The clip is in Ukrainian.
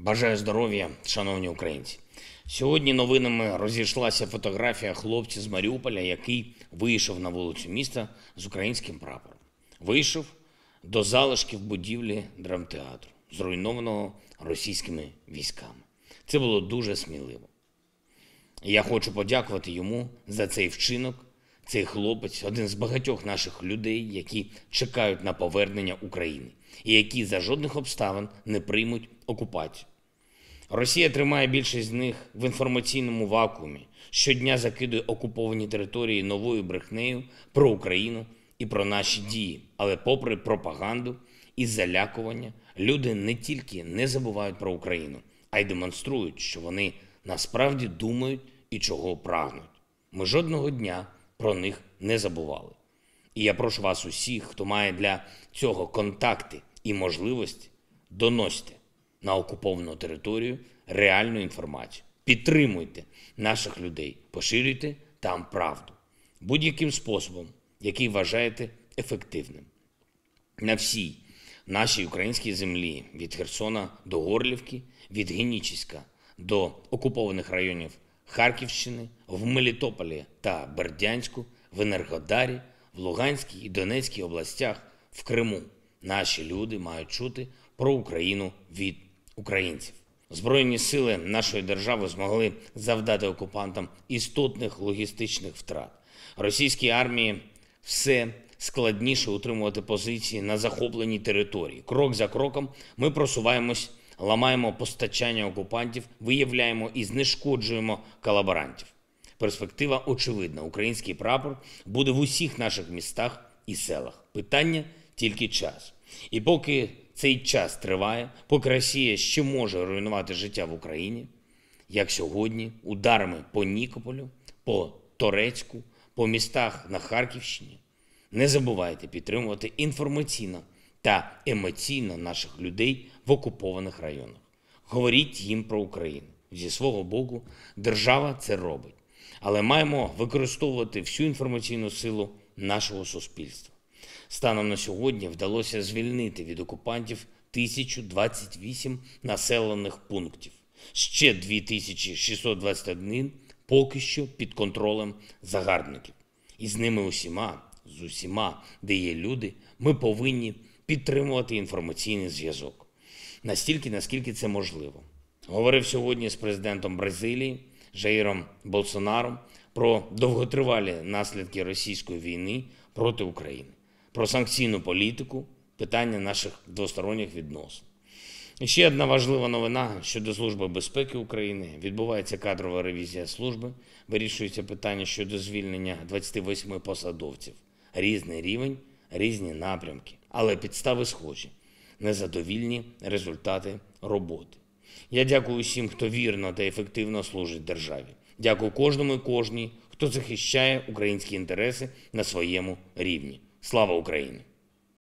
Бажаю здоров'я, шановні українці. Сьогодні новинами розійшлася фотографія хлопця з Маріуполя, який вийшов на вулицю міста з українським прапором. Вийшов до залишків будівлі драмтеатру, зруйнованого російськими військами. Це було дуже сміливо. Я хочу подякувати йому за цей вчинок. Цей хлопець – один з багатьох наших людей, які чекають на повернення України і які за жодних обставин не приймуть окупацію. Росія тримає більшість з них в інформаційному вакуумі, щодня закидує окуповані території новою брехнею про Україну і про наші дії. Але попри пропаганду і залякування, люди не тільки не забувають про Україну, а й демонструють, що вони насправді думають і чого прагнуть. Ми жодного дня про них не забували. І я прошу вас усіх, хто має для цього контакти і можливості, доносьте на окуповану територію реальну інформацію. Підтримуйте наших людей, поширюйте там правду. Будь-яким способом, який вважаєте ефективним. На всій нашій українській землі, від Херсона до Горлівки, від Генічеська до окупованих районів Харківщини, в Мелітополі та Бердянську, в Енергодарі, в Луганській і Донецькій областях, в Криму. Наші люди мають чути про Україну від українців. Збройні сили нашої держави змогли завдати окупантам істотних логістичних втрат. Російській армії все складніше утримувати позиції на захопленій території. Крок за кроком ми просуваємось, ламаємо постачання окупантів, виявляємо і знешкоджуємо колаборантів. Перспектива очевидна. Український прапор буде в усіх наших містах і селах. Питання – тільки час. І поки цей час триває, поки Росія ще може руйнувати життя в Україні, як сьогодні, ударами по Нікополю, по Торецьку, по містах на Харківщині, не забувайте підтримувати інформаційно та емоційно наших людей в окупованих районах. Говоріть їм про Україну. Зі свого боку, держава це робить. Але маємо використовувати всю інформаційну силу нашого суспільства. Станом на сьогодні вдалося звільнити від окупантів 1028 населених пунктів. Ще 2621 поки що під контролем загарбників. І з ними з усіма, де є люди, ми повинні підтримувати інформаційний зв'язок. Настільки, наскільки це можливо. Говорив сьогодні з президентом Бразилії Жаїром Болсонаром про довготривалі наслідки російської війни проти України, про санкційну політику, питання наших двосторонніх відносин. І ще одна важлива новина щодо Служби безпеки України. Відбувається кадрова ревізія служби, вирішується питання щодо звільнення 28 посадовців. Різний рівень, різні напрямки, але підстави схожі. Незадовільні результати роботи. Я дякую всім, хто вірно та ефективно служить державі. Дякую кожному і кожній, хто захищає українські інтереси на своєму рівні. Слава Україні!